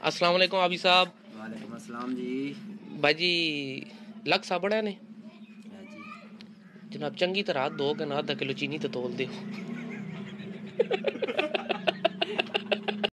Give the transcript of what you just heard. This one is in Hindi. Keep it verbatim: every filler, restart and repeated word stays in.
अस्सलाम वालेकुम आबी साहब। वालेकुम अस्सलाम जी। भाई जी लग साबड़ा ने है जी। जनाब चंगी तरह दो के ना आधा किलो चीनी तो तोल दो।